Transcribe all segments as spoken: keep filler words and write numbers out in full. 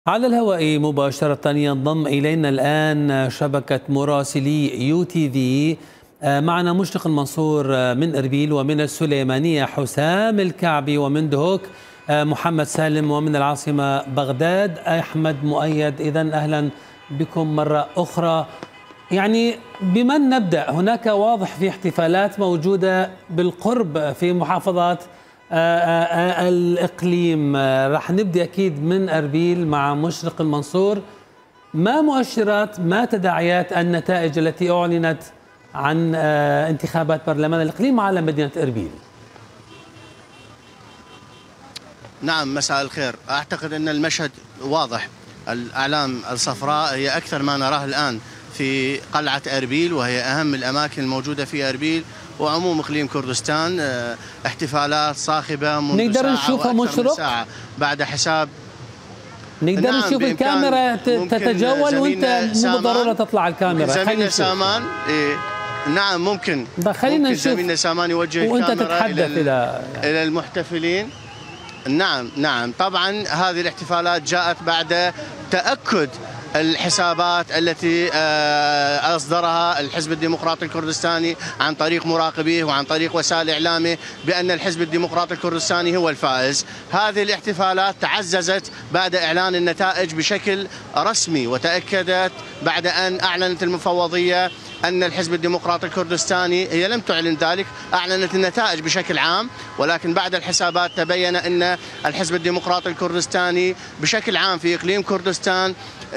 على الهواء مباشرة ينضم إلينا الآن شبكة مراسلي يو تي في. معنا مشرق المنصور من إربيل، ومن السليمانية حسام الكعبي، ومن دهوك محمد سالم، ومن العاصمة بغداد أحمد مؤيد. إذن أهلا بكم مرة أخرى. يعني بمن نبدأ؟ هناك واضح في احتفالات موجودة بالقرب في محافظات الإقليم. راح نبدأ أكيد من أربيل مع مشرق المنصور. ما مؤشرات ما تداعيات النتائج التي أعلنت عن انتخابات برلمان الإقليم على مدينة أربيل؟ نعم، مساء الخير. أعتقد أن المشهد واضح. الأعلام الصفراء هي أكثر ما نراه الآن في قلعة أربيل، وهي أهم الأماكن الموجودة في أربيل وعموم إقليم كردستان. احتفالات صاخبة منذ نقدر ساعة نشوفها مشرق ساعة بعد حساب. نقدر نعم، نشوف الكاميرا تتجول، وانت مو بالضرورة تطلع الكاميرا. زميلنا سامان إيه نعم ممكن خلينا نشوف. زميلنا سامان يوجه وانت الكاميرا تتحدث إلى, إلى, إلى المحتفلين. نعم نعم طبعا هذه الاحتفالات جاءت بعد تأكد الحسابات التي أصدرها الحزب الديمقراطي الكردستاني عن طريق مراقبيه وعن طريق وسائل إعلامه بأن الحزب الديمقراطي الكردستاني هو الفائز. هذه الاحتفالات تعززت بعد إعلان النتائج بشكل رسمي، وتأكدت بعد أن أعلنت المفوضية أن الحزب الديمقراطي الكردستاني، هي لم تعلن ذلك، أعلنت النتائج بشكل عام، ولكن بعد الحسابات تبين أن الحزب الديمقراطي الكردستاني بشكل عام في إقليم كردستان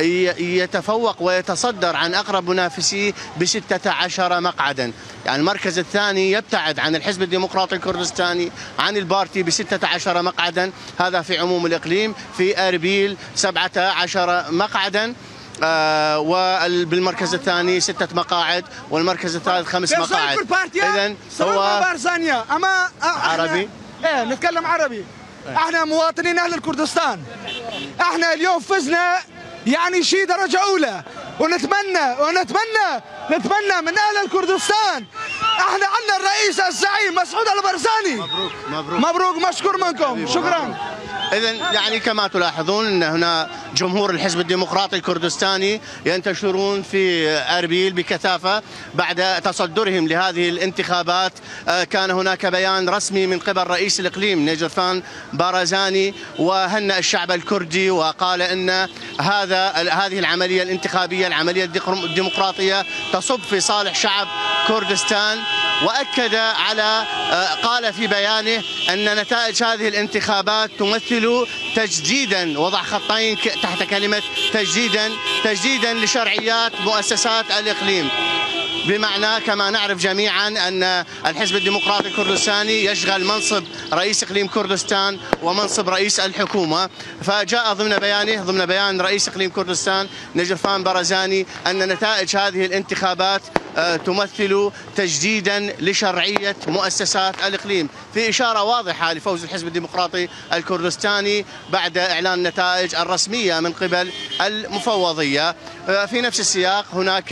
يتفوق ويتصدر عن أقرب منافسيه بستة عشر مقعدا. يعني المركز الثاني يبتعد عن الحزب الديمقراطي الكردستاني عن البارتي بستة عشر مقعدا، هذا في عموم الإقليم. في أربيل سبعة عشر مقعدا، آه وبالمركز الثاني ستة مقاعد، والمركز الثالث خمس مقاعد. إذن هو أما عربي. إيه نتكلم عربي. احنا مواطنين أهل الكردستان، احنا اليوم فزنا يعني شيء درجة أولى، ونتمنى ونتمنى نتمنى من أهل الكردستان. احنا عندنا الرئيس الزعيم مسعود البرزاني. مبروك مبروك مبروك مشكور منكم، شكرا. إذن يعني كما تلاحظون أن هنا جمهور الحزب الديمقراطي الكردستاني ينتشرون في أربيل بكثافة بعد تصدرهم لهذه الانتخابات. كان هناك بيان رسمي من قبل رئيس الإقليم نيجرفان بارزاني، وهنأ الشعب الكردي وقال أن هذا هذه العملية الانتخابية، العملية الديمقراطية، تصب في صالح شعب كردستان. وأكد على قال في بيانه أن نتائج هذه الانتخابات تمثل تجديدا، وضع خطين تحت كلمة تجديدا، تجديدا لشرعيات مؤسسات الإقليم. بمعنى كما نعرف جميعا أن الحزب الديمقراطي الكردستاني يشغل منصب رئيس إقليم كردستان ومنصب رئيس الحكومة. فجاء ضمن بيانه ضمن بيان رئيس إقليم كردستان نيجرفان بارزاني أن نتائج هذه الانتخابات تمثل تجديدا لشرعية مؤسسات الإقليم، في إشارة واضحة لفوز الحزب الديمقراطي الكردستاني بعد إعلان النتائج الرسمية من قبل المفوضية. في نفس السياق هناك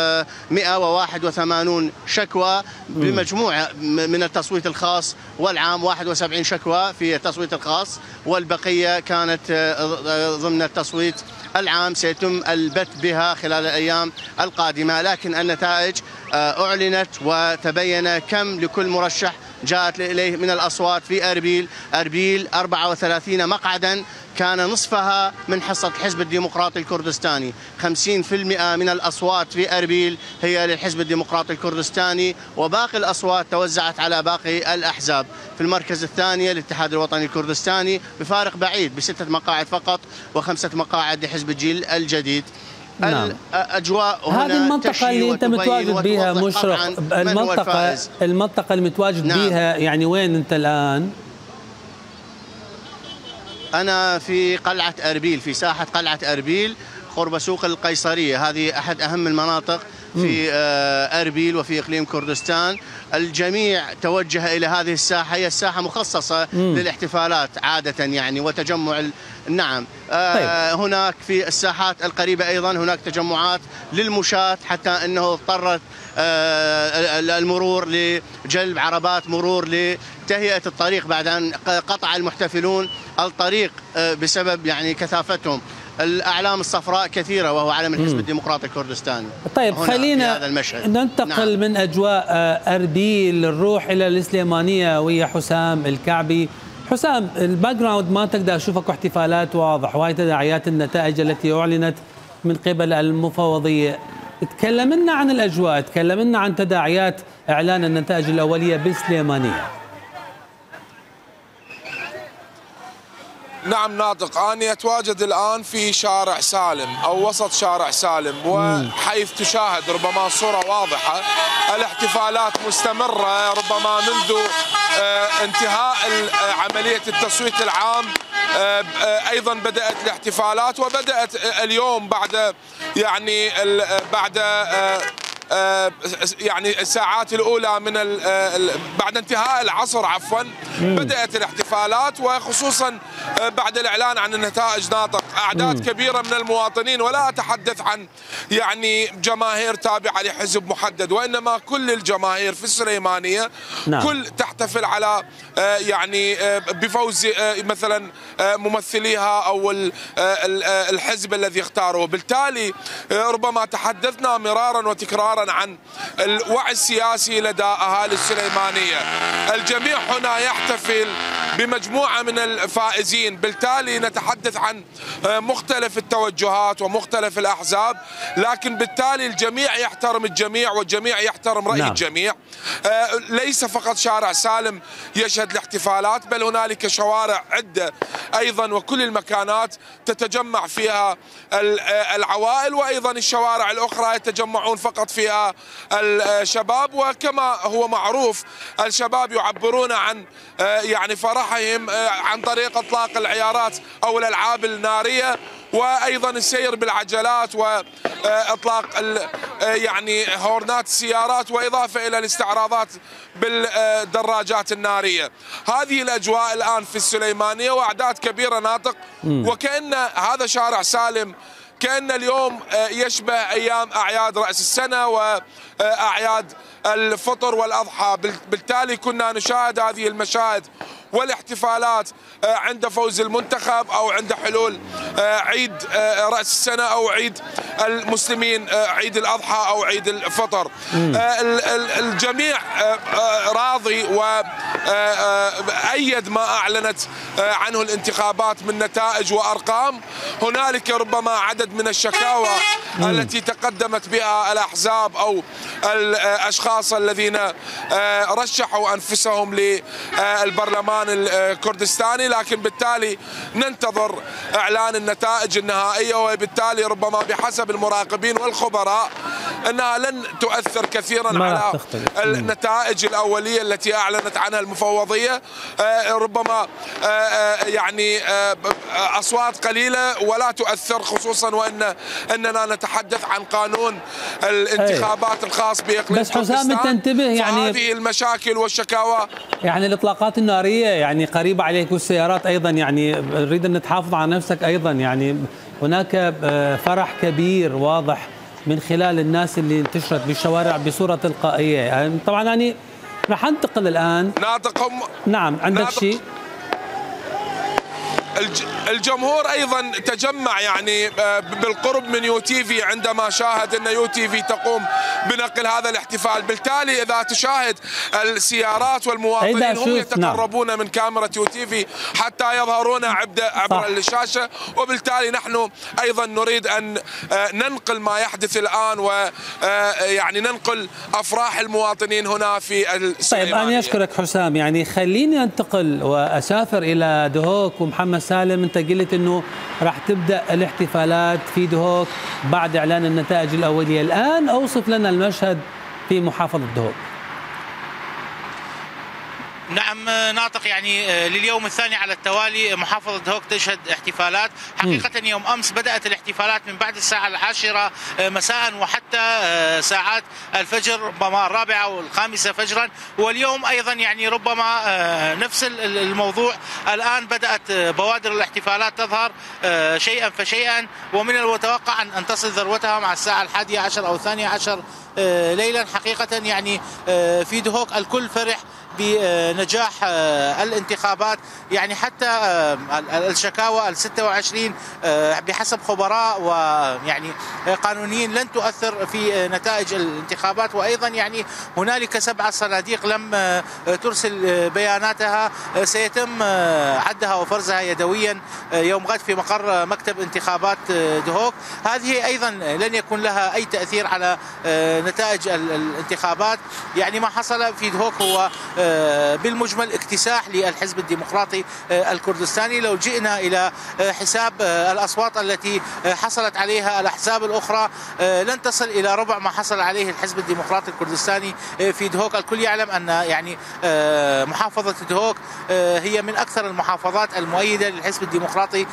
مئة وواحد وثمانين شكوى بمجموعة من التصويت الخاص والعام، واحد وسبعين شكوى في التصويت الخاص، والبقية كانت ضمن التصويت العام. سيتم البت بها خلال الأيام القادمة، لكن النتائج أعلنت وتبين كم لكل مرشح جاءت إليه من الأصوات. في أربيل أربيل أربعة وثلاثين مقعدا، كان نصفها من حصة الحزب الديمقراطي الكردستاني. خمسين بالمئة من الأصوات في أربيل هي للحزب الديمقراطي الكردستاني، وباقي الأصوات توزعت على باقي الأحزاب. في المركز الثاني الاتحاد الوطني الكردستاني بفارق بعيد بستة مقاعد فقط، وخمسة مقاعد لحزب الجيل الجديد. نعم. الأجواء هنا هذه المنطقة اللي أنت متواجد بها مشرق، المنطقة المنطقة المتواجد نعم. بها يعني وين أنت الآن؟ أنا في قلعة أربيل، في ساحة قلعة أربيل قرب سوق القيصرية. هذه أحد أهم المناطق في أربيل وفي إقليم كردستان. الجميع توجه إلى هذه الساحة، هي الساحة مخصصة مم. للاحتفالات عادة يعني وتجمع. نعم آه طيب. هناك في الساحات القريبة أيضا هناك تجمعات للمشاة، حتى أنه اضطرت آه المرور لجلب عربات مرور لتهيئة الطريق بعد أن قطع المحتفلون الطريق آه بسبب يعني كثافتهم. الأعلام الصفراء كثيرة وهو علم الحزب الديمقراطي الكردستاني. طيب خلينا ننتقل نعم. من أجواء أربيل نروح إلى السليمانية ويا حسام الكعبي. حسام، الباك جراوند ما تقدر أشوفك احتفالات واضح وهي تداعيات النتائج التي أعلنت من قبل المفوضية. تكلم لنا عن الأجواء، تكلم لنا عن تداعيات إعلان النتائج الأولية بالسليمانية. نعم ناطق، أنا أتواجد الآن في شارع سالم أو وسط شارع سالم، وحيث تشاهد ربما صورة واضحة الاحتفالات مستمرة ربما منذ انتهاء عملية التصويت العام. أيضا بدأت الاحتفالات وبدأت اليوم بعد يعني بعد يعني الساعات الأولى من بعد انتهاء العصر عفوا بدأت الاحتفالات، وخصوصا بعد الإعلان عن النتائج ناطق أعداد كبيرة من المواطنين، ولا أتحدث عن يعني جماهير تابعة لحزب محدد، وإنما كل الجماهير في السليمانية نعم. كل تحتفل على يعني بفوز مثلا ممثليها أو الحزب الذي اختاره. بالتالي ربما تحدثنا مرارا وتكرارا عن الوعي السياسي لدى أهالي السليمانية. الجميع هنا يحتفل بمجموعة من الفائزين، بالتالي نتحدث عن مختلف التوجهات ومختلف الأحزاب، لكن بالتالي الجميع يحترم الجميع والجميع يحترم رأي نعم. الجميع. ليس فقط شارع سالم يشهد الاحتفالات، بل هنالك شوارع عدة أيضا وكل المكانات تتجمع فيها العوائل، وأيضا الشوارع الأخرى يتجمعون فقط فيها الشباب. وكما هو معروف الشباب يعبرون عن يعني فرحهم عن طريق اطلاق العيارات او الالعاب الناريه، وايضا السير بالعجلات واطلاق يعني هورنات السيارات، واضافه الى الاستعراضات بالدراجات الناريه. هذه الاجواء الان في السليمانيه واعداد كبيره ناطق، وكأن هذا شارع سالم كأن اليوم يشبه أيام أعياد رأس السنة وأعياد الفطر والأضحى. بالتالي كنا نشاهد هذه المشاهد والاحتفالات عند فوز المنتخب أو عند حلول عيد رأس السنة أو عيد المسلمين عيد الأضحى أو عيد الفطر. الجميع راضي وأيد ما أعلنت عنه الانتخابات من نتائج وأرقام. هنالك ربما عدد من الشكاوى التي تقدمت بها الأحزاب أو الأشخاص الذين رشحوا أنفسهم للبرلمان الكردستاني، لكن بالتالي ننتظر إعلان النتائج النهائية، وبالتالي ربما بحسب المراقبين والخبراء أنها لن تؤثر كثيرا على النتائج الأولية التي أعلنت عنها المفوضية. ربما يعني أصوات قليلة ولا تؤثر، خصوصا وأن أننا نتحدث عن قانون الانتخابات الخاص بإقليم بس حسام تنتبه يعني هذه المشاكل والشكاوى يعني الإطلاقات النارية يعني قريبة عليك والسيارات أيضا، يعني نريد أن تحافظ على نفسك أيضا. يعني هناك فرح كبير واضح من خلال الناس اللي انتشرت بالشوارع بصورة تلقائية. يعني طبعا يعني رح انتقل الآن ناطق نعم عندك شيء؟ الجمهور ايضا تجمع يعني بالقرب من يو تي في عندما شاهد ان يو تي في تقوم بنقل هذا الاحتفال. بالتالي اذا تشاهد السيارات والمواطنين هم يتقربون نعم. من كاميرا يو تي في حتى يظهرون عبر عبر الشاشه، وبالتالي نحن ايضا نريد ان ننقل ما يحدث الان ويعني ننقل افراح المواطنين هنا في السليمانية. طيب انا اشكرك حسام. يعني خليني انتقل واسافر الى دهوك. ومحمد سالم انت قلت انه راح تبدا الاحتفالات في دهوك بعد اعلان النتائج الاوليه، الان اوصف لنا المشهد في محافظه دهوك. نعم ناطق، يعني لليوم الثاني على التوالي محافظة دهوك تشهد احتفالات. حقيقة يوم أمس بدأت الاحتفالات من بعد الساعة العاشرة مساء وحتى ساعات الفجر، ربما الرابعة والخامسة فجرا. واليوم أيضا يعني ربما نفس الموضوع. الآن بدأت بوادر الاحتفالات تظهر شيئا فشيئا، ومن المتوقع أن تصل ذروتها مع الساعة الحادية عشر أو الثانية عشر ليلا. حقيقة يعني في دهوك الكل فرح بنجاح الانتخابات. يعني حتى الشكاوى ال ستة وعشرين بحسب خبراء ويعني قانونيين لن تؤثر في نتائج الانتخابات. وايضا يعني هنالك سبع صناديق لم ترسل بياناتها سيتم عدها وفرزها يدويا يوم غد في مقر مكتب انتخابات دهوك. هذه ايضا لن يكون لها اي تاثير على نتائج الانتخابات. يعني ما حصل في دهوك هو بالمجمل اكتساح للحزب الديمقراطي الكردستاني. لو جئنا الى حساب الاصوات التي حصلت عليها الاحزاب الاخرى لن تصل الى ربع ما حصل عليه الحزب الديمقراطي الكردستاني في دهوك. الكل يعلم ان يعني محافظه دهوك هي من اكثر المحافظات المؤيده للحزب الديمقراطي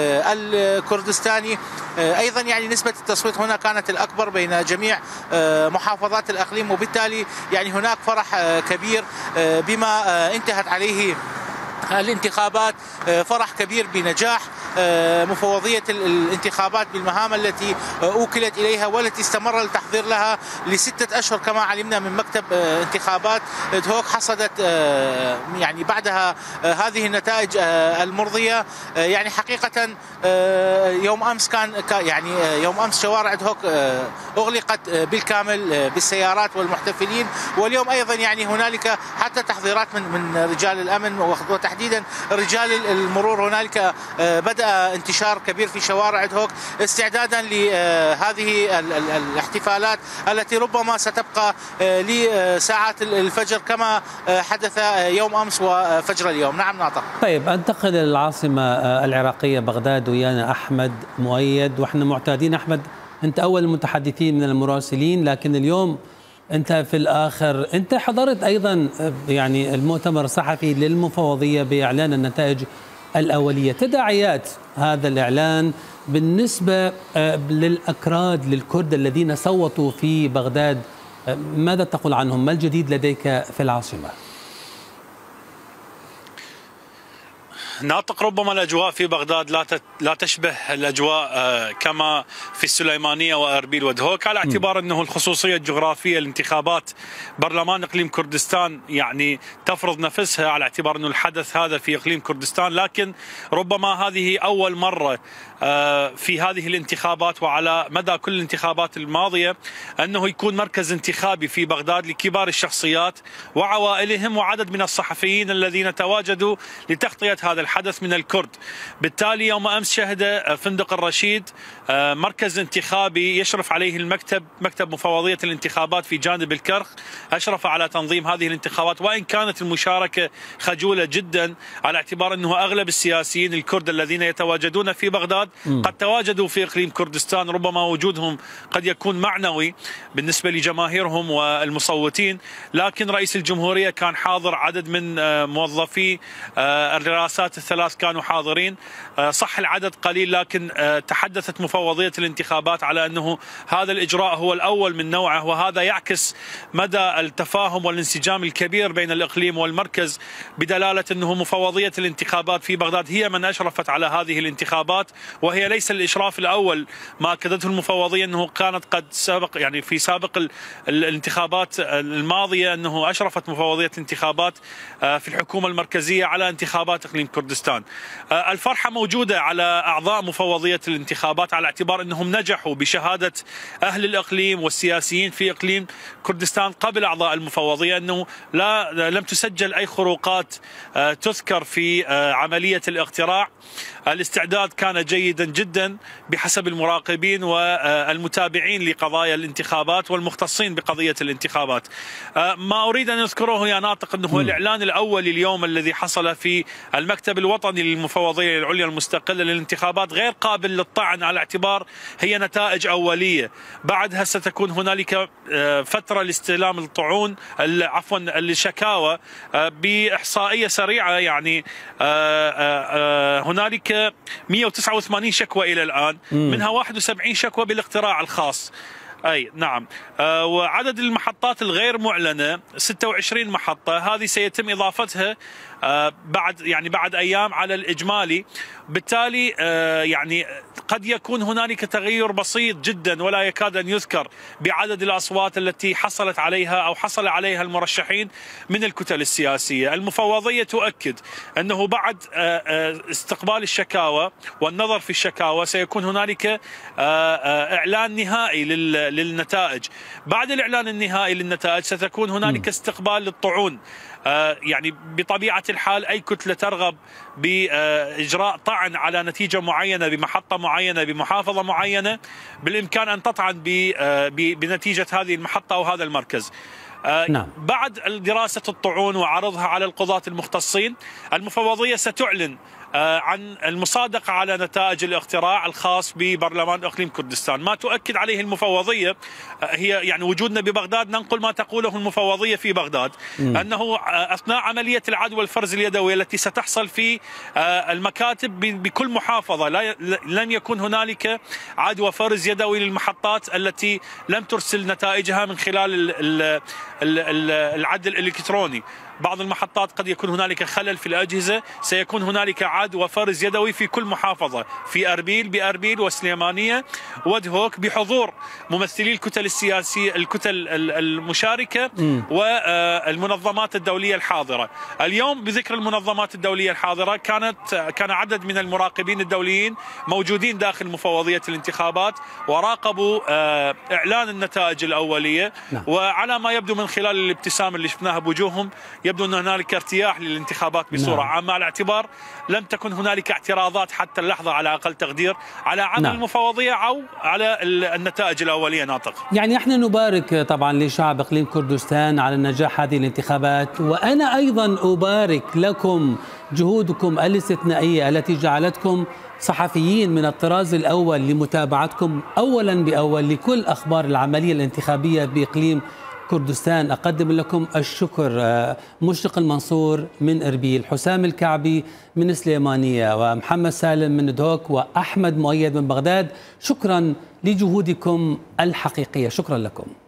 الكردستاني. ايضا يعني نسبه التصويت هنا كانت الاكبر بين جميع محافظات الاقليم، وبالتالي يعني هناك فرح كبير بما انتهت عليه الانتخابات، فرح كبير بنجاح مفوضية الانتخابات بالمهام التي أوكلت إليها والتي استمر التحضير لها لستة أشهر كما علمنا من مكتب انتخابات دهوك. حصدت يعني بعدها هذه النتائج المرضية. يعني حقيقة يوم أمس كان يعني يوم أمس شوارع دهوك أغلقت بالكامل بالسيارات والمحتفلين، واليوم أيضا يعني هنالك حتى تحضيرات من من رجال الأمن وتحديدا رجال المرور. هنالك بدأ انتشار كبير في شوارع دهوك استعدادا لهذه الاحتفالات التي ربما ستبقى لساعات الفجر كما حدث يوم أمس وفجر اليوم. نعم ناطق. طيب انتقل إلى العاصمة العراقية بغداد ويانا أحمد مؤيد، واحنا معتادين أحمد أنت أول المتحدثين من المراسلين، لكن اليوم أنت في الآخر. أنت حضرت أيضا يعني المؤتمر الصحفي للمفوضية بإعلان النتائج الأولية. تداعيات هذا الإعلان بالنسبة للأكراد للكرد الذين صوتوا في بغداد، ماذا تقول عنهم؟ ما الجديد لديك في العاصمة؟ ناطق، ربما الأجواء في بغداد لا لا تشبه الأجواء كما في السليمانية وأربيل ودهوك، على اعتبار أنه الخصوصية الجغرافية لانتخابات برلمان إقليم كردستان يعني تفرض نفسها، على اعتبار أنه الحدث هذا في إقليم كردستان. لكن ربما هذه أول مرة في هذه الانتخابات وعلى مدى كل الانتخابات الماضية أنه يكون مركز انتخابي في بغداد لكبار الشخصيات وعوائلهم وعدد من الصحفيين الذين تواجدوا لتغطية هذا الحدث من الكرد. بالتالي يوم أمس شهد فندق الرشيد مركز انتخابي يشرف عليه المكتب، مكتب مفوضية الانتخابات في جانب الكرخ، أشرف على تنظيم هذه الانتخابات، وإن كانت المشاركة خجولة جدا على اعتبار أنه أغلب السياسيين الكرد الذين يتواجدون في بغداد قد تواجدوا في إقليم كردستان، ربما وجودهم قد يكون معنوي بالنسبة لجماهيرهم والمصوتين. لكن رئيس الجمهورية كان حاضر، عدد من موظفي الرئاسات الثلاث كانوا حاضرين. صح العدد قليل، لكن تحدثت مفوضية الانتخابات على أنه هذا الإجراء هو الأول من نوعه، وهذا يعكس مدى التفاهم والانسجام الكبير بين الإقليم والمركز، بدلالة أنه مفوضية الانتخابات في بغداد هي من أشرفت على هذه الانتخابات، وهي ليس الإشراف الأول. ما أكدته المفوضية أنه كانت قد سابق يعني في سابق الانتخابات الماضية أنه أشرفت مفوضية الانتخابات في الحكومة المركزية على انتخابات إقليم كردستان. الفرحة موجودة على أعضاء مفوضية الانتخابات على اعتبار أنهم نجحوا بشهادة أهل الإقليم والسياسيين في إقليم كردستان قبل أعضاء المفوضية أنه لا لم تسجل أي خروقات تذكر في عملية الاقتراع. الاستعداد كان جيدا جدا بحسب المراقبين والمتابعين لقضايا الانتخابات والمختصين بقضية الانتخابات. ما أريد أن أذكره يا ناطق أنه الإعلان الأول اليوم الذي حصل في المكتب الوطني للمفوضية العليا المستقلة للانتخابات غير قابل للطعن، على اعتبار هي نتائج أولية. بعدها ستكون هنالك فترة لاستلام الطعون عفوا الشكاوى بإحصائية سريعة. يعني هنالك مئة وتسعة وثمانين شكوى إلى الآن، منها واحد وسبعين شكوى بالاقتراع الخاص. أي نعم. آه وعدد المحطات الغير معلنة ستة وعشرين محطة، هذه سيتم إضافتها بعد يعني بعد ايام على الاجمالي. بالتالي يعني قد يكون هنالك تغير بسيط جدا ولا يكاد ان يذكر بعدد الاصوات التي حصلت عليها او حصل عليها المرشحين من الكتل السياسيه. المفوضيه تؤكد انه بعد استقبال الشكاوى والنظر في الشكاوى سيكون هنالك اعلان نهائي للنتائج. بعد الاعلان النهائي للنتائج ستكون هنالك استقبال للطعون. يعني بطبيعة الحال أي كتلة ترغب بإجراء طعن على نتيجة معينة بمحطة معينة بمحافظة معينة بالإمكان أن تطعن بنتيجة هذه المحطة أو هذا المركز. نعم. بعد دراسة الطعون وعرضها على القضاة المختصين المفوضية ستعلن عن المصادقة على نتائج الاقتراع الخاص ببرلمان إقليم كردستان. ما تؤكد عليه المفوضية هي يعني وجودنا ببغداد ننقل ما تقوله المفوضية في بغداد م. أنه أثناء عملية العد والفرز اليدوي التي ستحصل في المكاتب بكل محافظة لن يكون هنالك عد وفرز يدوي للمحطات التي لم ترسل نتائجها من خلال العد الإلكتروني. بعض المحطات قد يكون هنالك خلل في الأجهزة، سيكون هنالك عد وفرز يدوي في كل محافظة، في أربيل بأربيل وسليمانية ودهوك بحضور ممثلي الكتل السياسية الكتل المشاركة م. والمنظمات الدولية الحاضرة. اليوم بذكر المنظمات الدولية الحاضرة كانت كان عدد من المراقبين الدوليين موجودين داخل مفوضية الانتخابات وراقبوا إعلان النتائج الأولية م. وعلى ما يبدو من خلال الابتسامة اللي شفناها بوجوههم يبدو أن هنالك ارتياح للانتخابات بصورة نعم. عامة، على اعتبار لم تكن هنالك اعتراضات حتى اللحظة على أقل تقدير على عمل نعم. المفوضية أو على النتائج الأولية. ناطق، يعني احنا نبارك طبعا لشعب إقليم كردستان على نجاح هذه الانتخابات، وأنا أيضا أبارك لكم جهودكم الاستثنائية التي جعلتكم صحفيين من الطراز الأول لمتابعتكم أولا بأول لكل أخبار العملية الانتخابية بإقليم كردستان. أقدم لكم الشكر مشرق المنصور من إربيل، حسام الكعبي من سليمانية، ومحمد سالم من دهوك، وأحمد مؤيد من بغداد. شكرا لجهودكم الحقيقية، شكرا لكم.